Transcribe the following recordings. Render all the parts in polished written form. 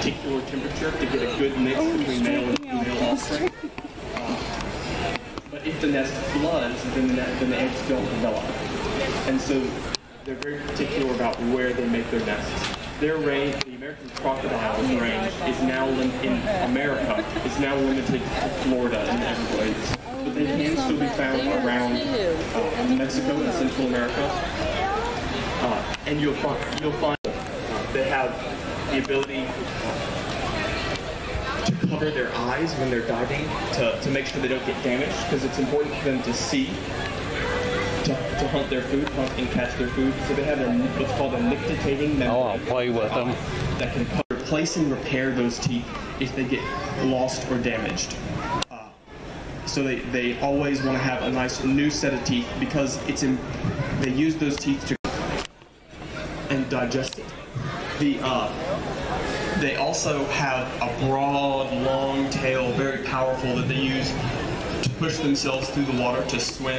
particular temperature to get a good mix between male and female offspring. But if the nest floods, then the eggs don't develop. And so they're very particular about where they make their nests. Their range, the American crocodile's range, is now in America is now limited to Florida and the Everglades, but they can still be found around Mexico and Central America. And you'll find they have the ability to cover their eyes when they're diving to make sure they don't get damaged, because it's important for them to see. To hunt their food, hunt and catch their food. So they have what's called a nictitating membrane. Oh, I'll play with them. That can replace and repair those teeth if they get lost or damaged. So they always want to have a nice new set of teeth, because they use those teeth to and digest it. They also have a broad, long tail, very powerful, that they use to push themselves through the water to swim.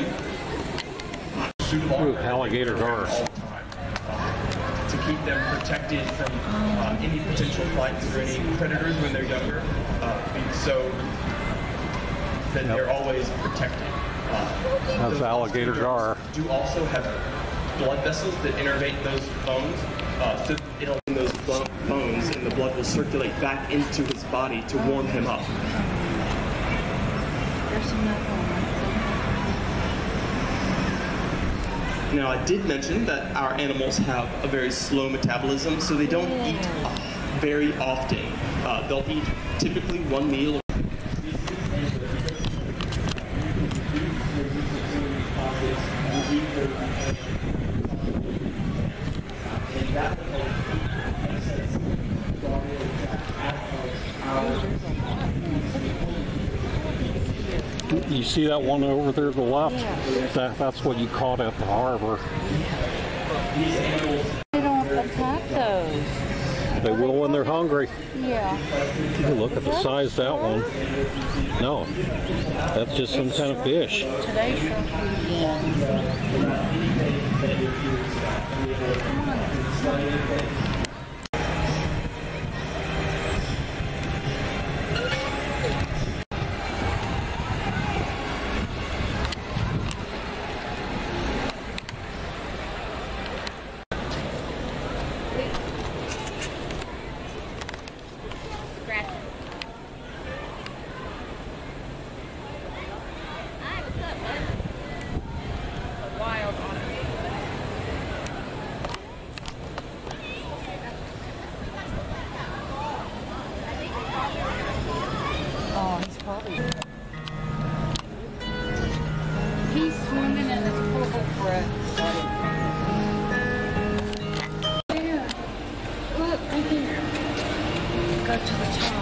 Ooh, alligator gar. To keep them protected from any potential fights or any predators when they're younger, so that they're always protected. That's alligator gar. Do also have blood vessels that innervate those bones, so it'll in those bones, and the blood will circulate back into his body to warm him up. Now, I did mention that our animals have a very slow metabolism, so they don't eat very often. They'll eat typically one meal. You see that one over there to the left? That's what you caught at the harbor. They don't attack those. They will when they're hungry. Yeah. You look at the size of that one. No, that's just some kind of fish. Today's He's swimming in this purple breath. Yeah. Look, right there. Go to the top.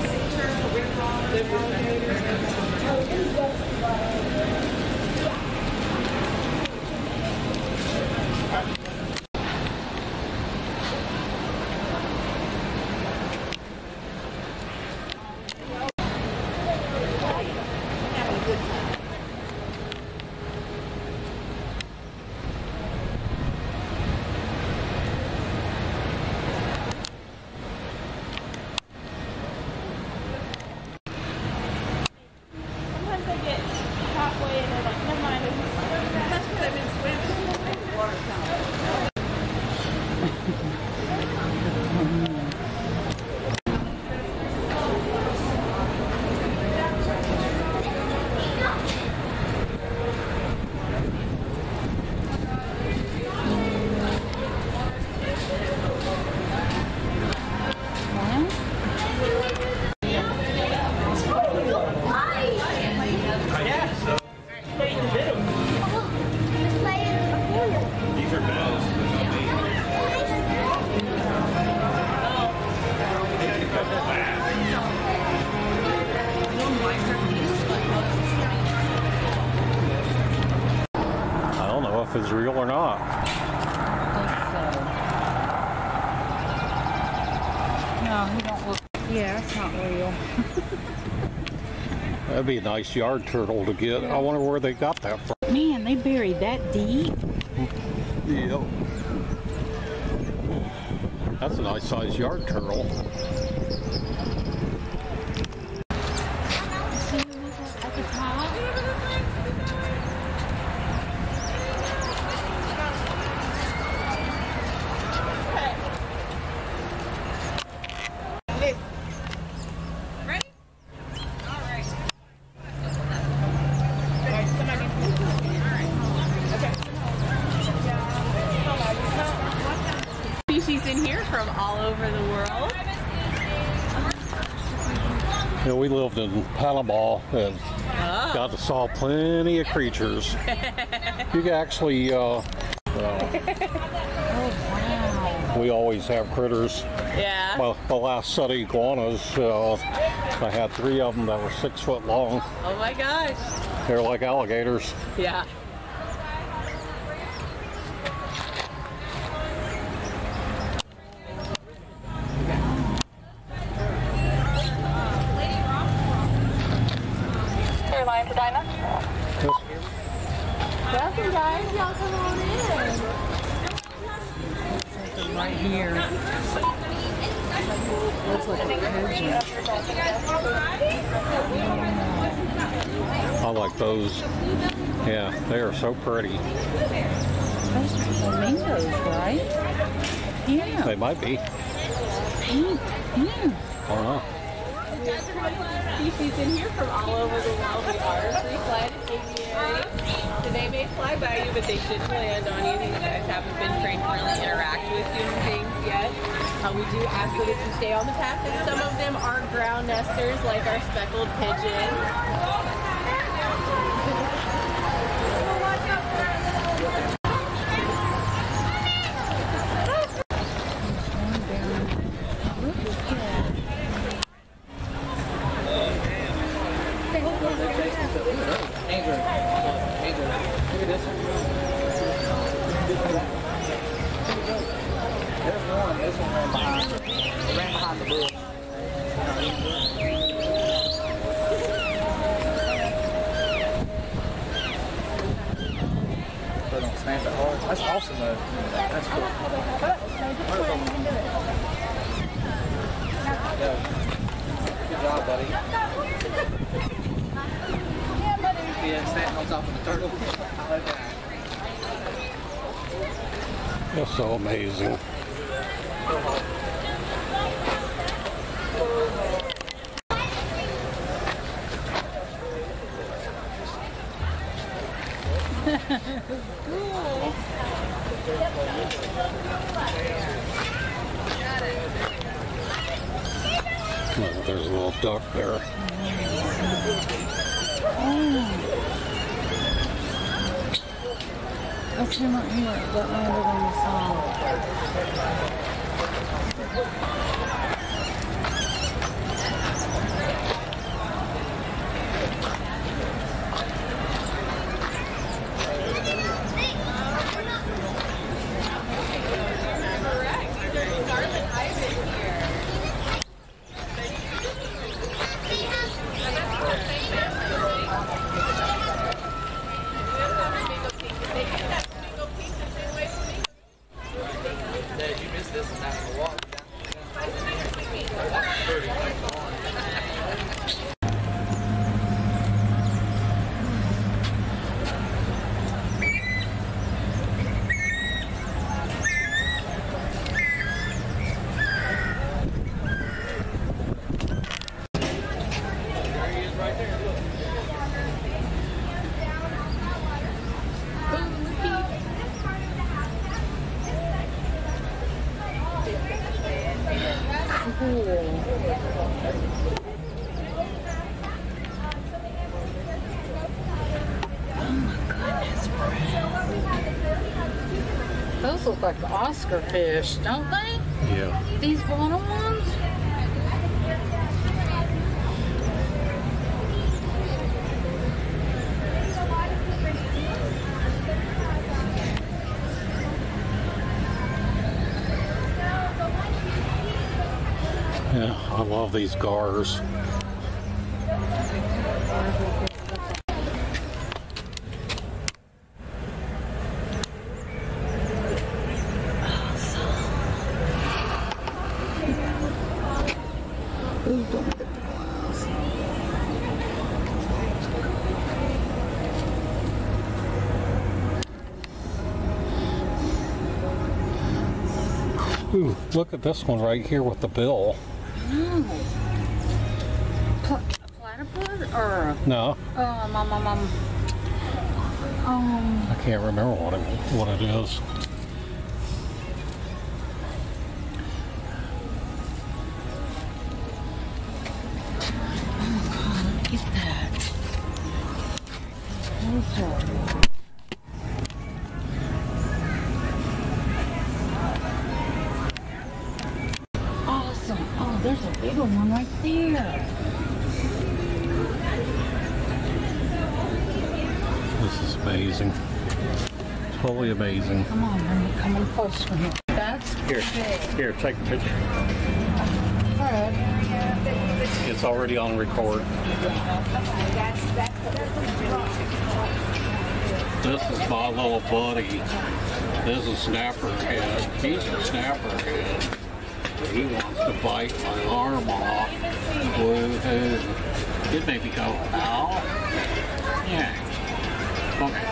If it's real or not. I think so. No, he don't look. Yeah, it's not real. That'd be a nice yard turtle to get. I wonder where they got that from. Man, they buried that deep. Yeah. That's a nice sized yard turtle. species in here from all over the world. Yeah, we lived in Panama and got to saw plenty of creatures. You can actually, we always have critters. Yeah. Well, the last set of iguanas, I had 3 of them that were 6 foot long. Oh my gosh. They're like alligators. Yeah. Welcome, guys. Y'all come on in. Something right here. Looks like a pigeon. I like those. Yeah, they are so pretty. Those are flamingos, right? Yeah. They might be. Pink. Yeah. I don't know. Species in here from all over the world. We are a free-flighted aviary. So they may fly by you, but they shouldn't land on you. These guys haven't been trained to really interact with human beings yet. We do ask that if you stay on the path, and some of them are ground nesters, like our speckled pigeons. That's awesome though. That's cool. Yeah. Good job, buddy. Yeah, standing on top of the turtle. I like that. That's so amazing. Oh, there's a little duck there. That's him right here that landed on the side. Those look like Oscar fish, don't they? Yeah. These bottom ones? Yeah, I love these gars. Ooh, don't get the glass. Ooh, look at this one right here with the bill. No. Platypus or No, I I can't remember what it is. at that. Okay. Awesome. Oh, there's a bigger one right there. This is amazing. Totally amazing. Come on, let me come in closer here. That's Here, big. here, take a picture. Fred. It's already on record. This is my little buddy. This is Snapperhead. He's a Snapperhead. He wants to bite my arm off. Woohoo. It made me go, ow. Yeah. Okay.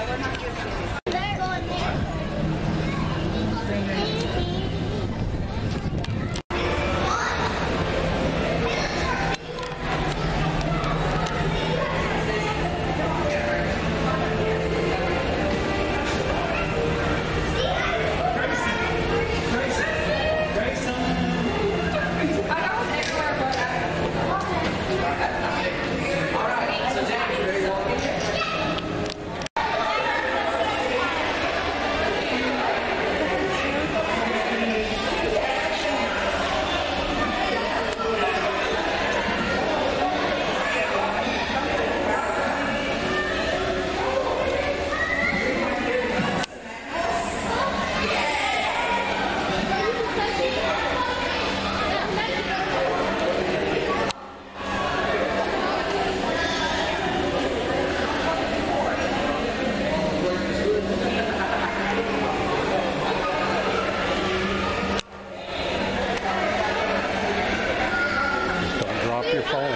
Your phone.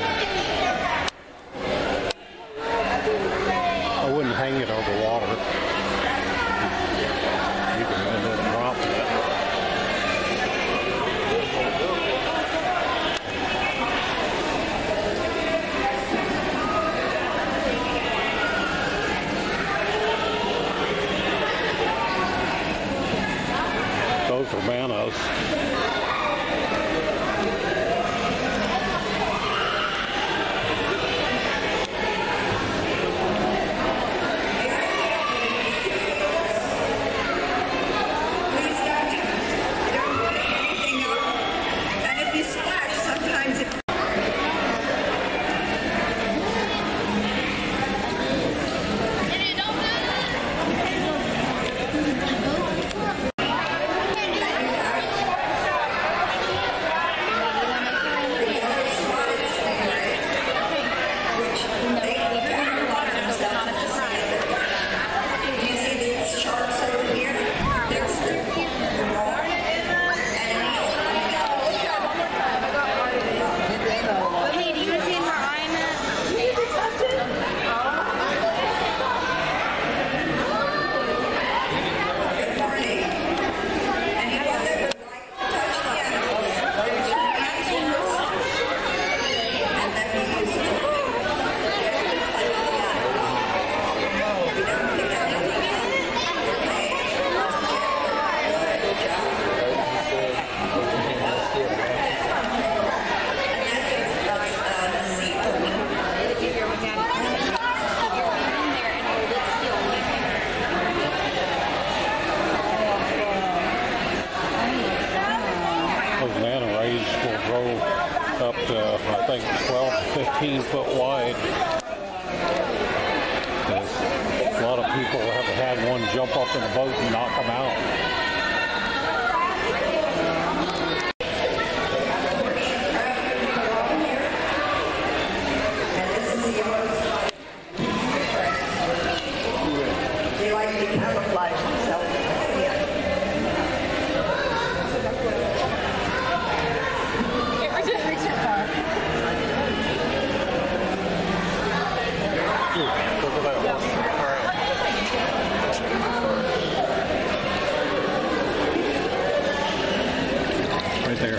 I wouldn't hang it over water. You can end up dropping it. Those are manas. Up to, I think, 12 to 15 foot wide. A lot of people have had one jump up in the boat and knock them out. They like to camouflage themselves. Right there.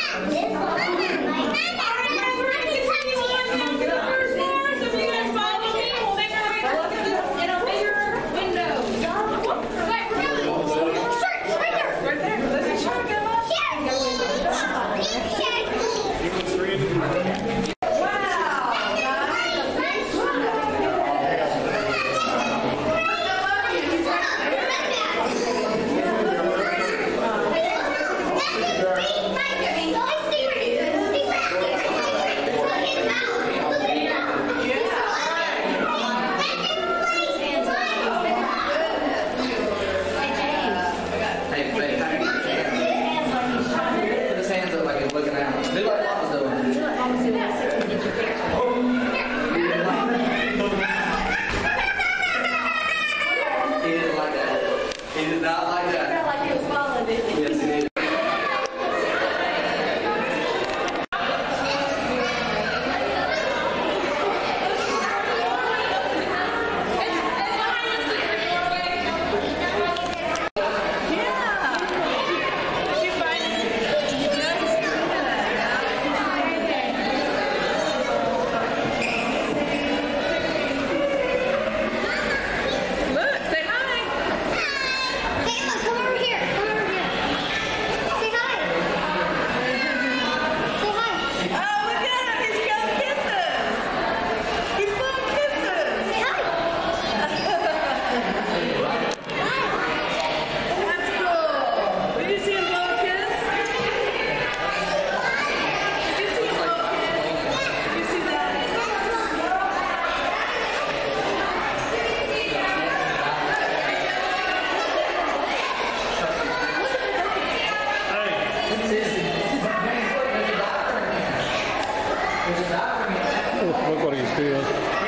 Look what he's doing.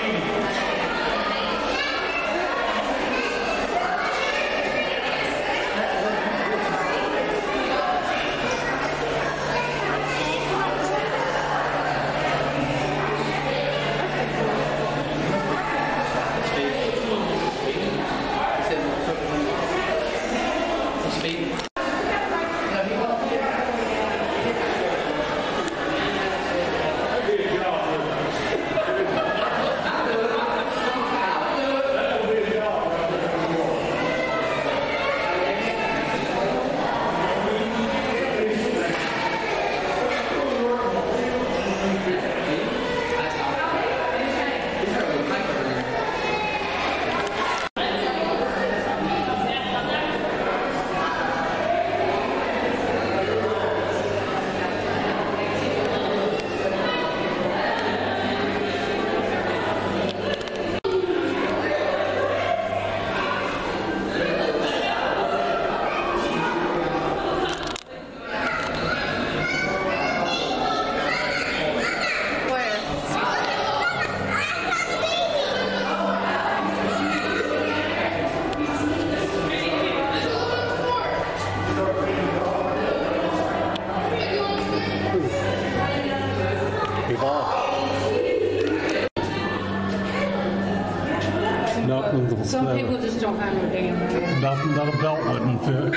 Some people just don't have no damn hair. Nothing that a belt wouldn't fit.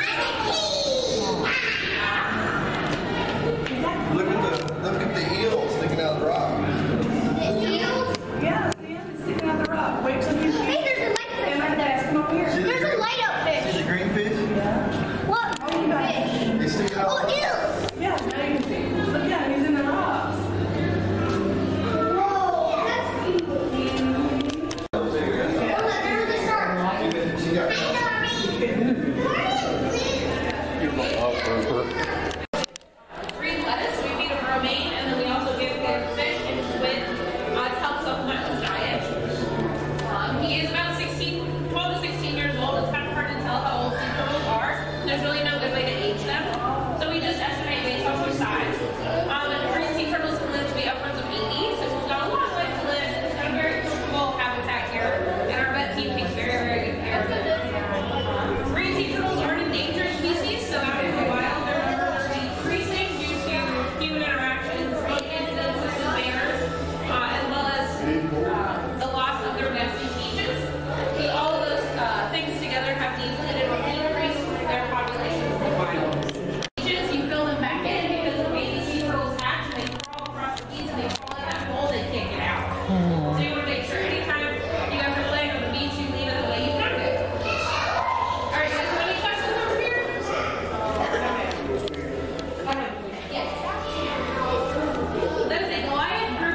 Look at the eel sticking out of the rock. Yeah, see him sitting on the rock. Wait till you see. Hey, there's a light And I ask him over here. There's a light up See fish. the green fish? What? Fish. They stick out. Oh, ew. Yeah, now you can see. Look, yeah, he's in the rocks. Whoa, that's cool. Oh, there's a shark. She got Hi, Tommy.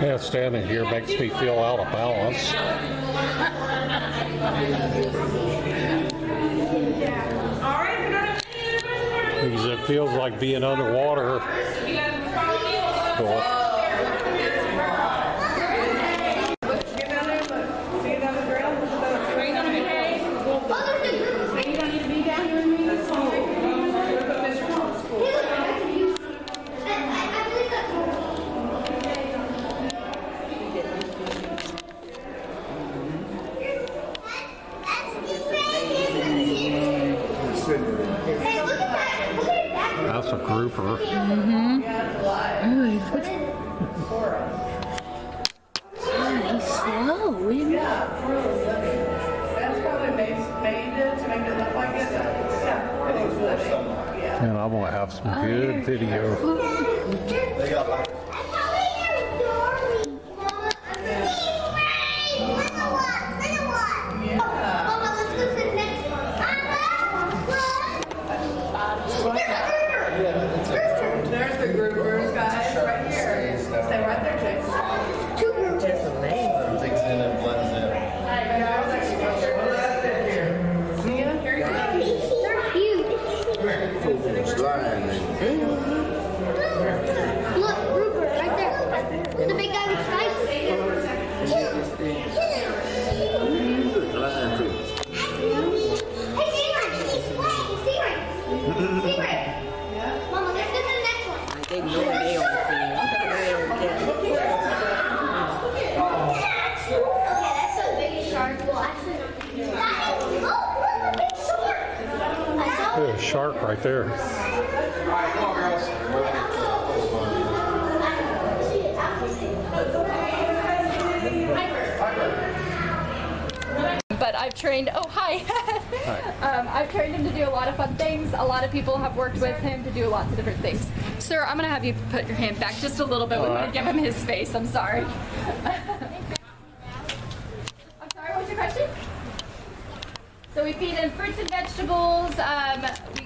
Yeah, standing here makes me feel out of balance. Because it feels like being underwater. Cool. That's a grouper. He's slow, isn't he? That's probably made it to make it look like it. Yeah. And I'm gonna have some good video. They got like Mama, let's go to the next one. There's the groupers, guys, right here. Stay right there, Jason. Two groups. takes in and blends in. They're huge. Look, grouper, right there. The big guy with stripes. Hey, Secret! Mama, let's go to the next one. They know they on the thing. Okay, that's a big shark. Well, actually, oh, look, a big shark. There's a shark right there. But I've trained, oh hi, I've trained him to do a lot of fun things. A lot of people have worked with him to do lots of different things. Sir, I'm gonna have you put your hand back just a little bit. We want to give him his space, I'm sorry. I'm sorry, what's your question? So we feed him fruits and vegetables.